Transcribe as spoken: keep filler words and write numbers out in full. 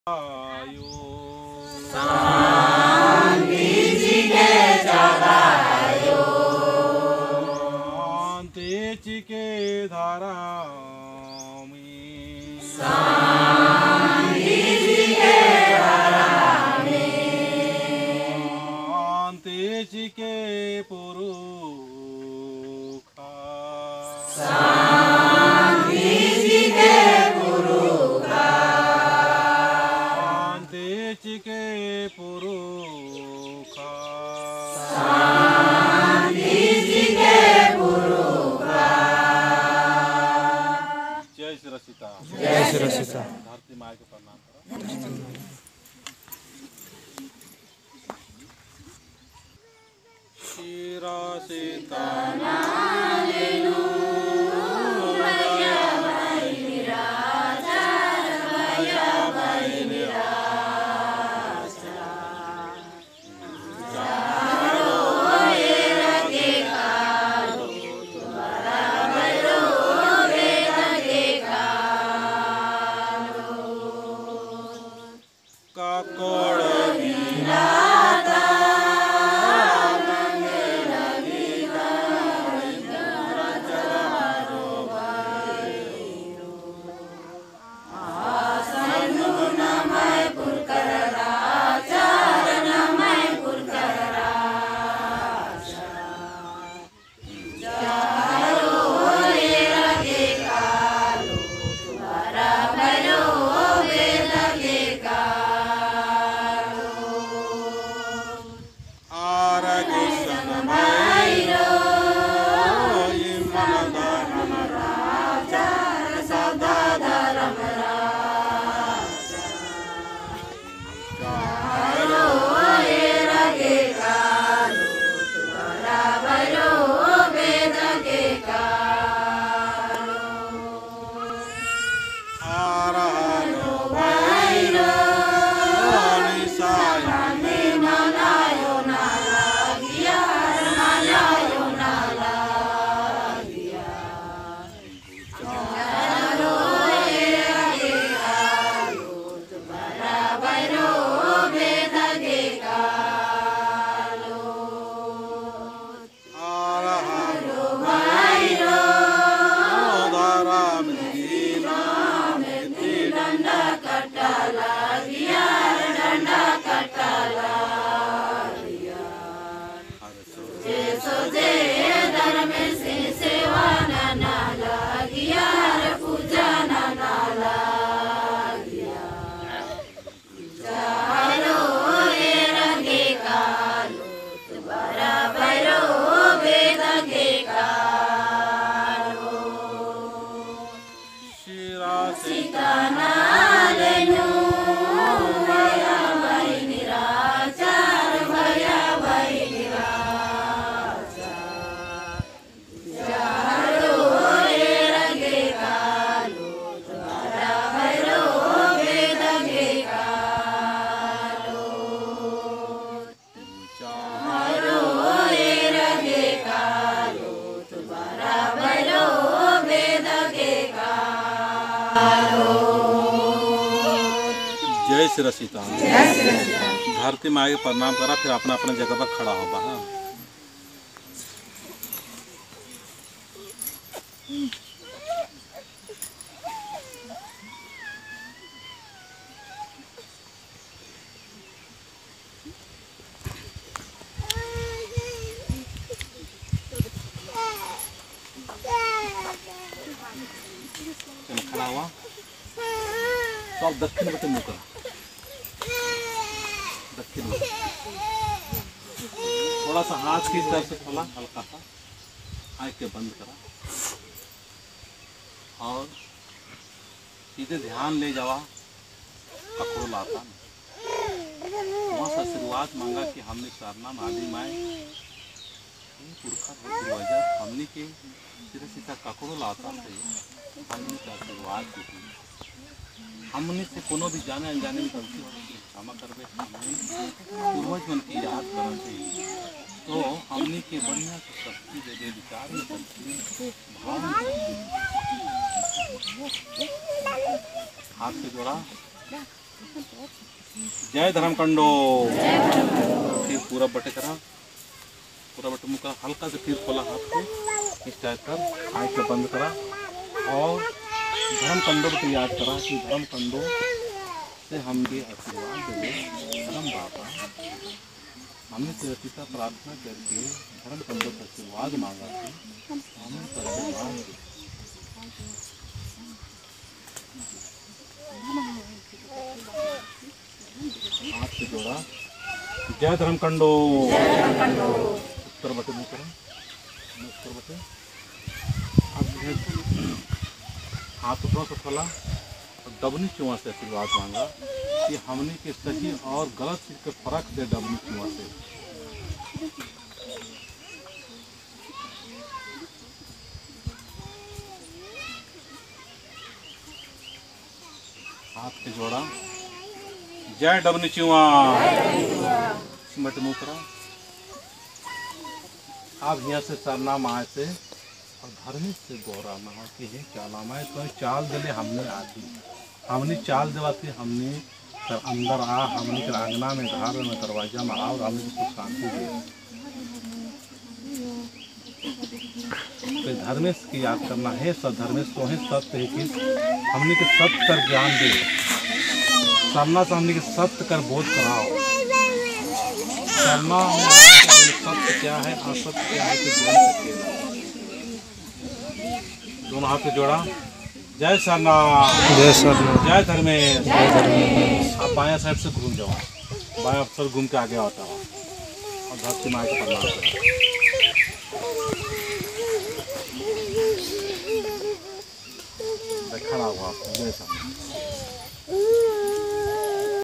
शांति जी के जगायो, शांति जी के धारा में, शांति जी के धारा में, शांति जी के पुरुखा, शांति जी के पुरुखा, शांति जी के पुरुखा, शांति जी के पुरुखा। जय श्री रसिता, जय श्री रसिता। धरती माँ के प्रणाम करो। श्री रसिता जय श्री रसिता। धरती माँ के प्रणाम करा, फिर अपना अपना जगह पर खड़ा होगा। हाँ खड़ा हुआ तो आप दक्षिण बटे मुँह करा, दक्षिण में थोड़ा सा हाथ की तरफ से खोला, हल्का सा आँख के बंद करा और सीधे ध्यान ले जावा कपड़ों लाता वहाँ से शुरुआत मांगा कि हमने सरनाम आदि माए पुरखा पूर्वजा हमने के सिर सीधा कपड़ों लाता से हमने का शुरुआत की थी। हमने से कोनो भी जाने अनजाने में गलती हो क्षमा करबे, हमने पूर्वज मन की याद करन से तो हमने के बढ़िया से शक्ति दे दे, विचार में शक्ति, भाव में शक्ति। हाथ से जोड़ा जय धर्मकंडो। फिर पूरा बटे करा, पूरा बटे मुँह करा, हल्का से फिर खोला हाथ को इस टाइप कर, आँख को बंद करा और धर्मकंडो को याद करा कि धर्मकंडो से हमके आशीर्वाद दे धर्म बाबा। हमने तेरती का प्रार्थना करके धर्मकंडो का आशीर्वाद मांगा थी, हमने आशीर्वाद दे। हाथ से जोड़ा, जय धर्मकंडो। उत्तर बटे मुँह करो, उत्तर बटे। हाथ थोड़ा सा खोला और डबनी चुआ से आशीर्वाद मांगा कि हमने के सही और गलत चीज के फर्क दे डबनी चुआ से। हाथ के जोड़ा, जय डबनी चुआ। बट मुँह करा। अब यहाँ से सरनाम आए से और धर्मी से गौरा नहा के है क्या नाम है तो चाल दिले हमने आती, हमने चाल देवाती, हमने सर अंदर आ, हमने के आंगना में घर में दरवाजा में आ और हमने कुछ शांति दी। तो धर्मेश की याद करना है, सब धर्मेश तो है सत्य है कि हमने के सत्य कर ज्ञान दे, सरना से हमने के सत्य कर बोध कराओ। सरना सत्य क्या है, असत्य क्या है कि जान सके। दोनों हाथ से जोड़ा, जय सरना, जय सरना, जय धर्मेश, जय धर्मेश। आप बाया साइड से घूम जाओ, बाया अफसर घूम के आगे आता हो और धरती माँ को प्रणाम करो। देखा ना हुआ आपको, जय सरना।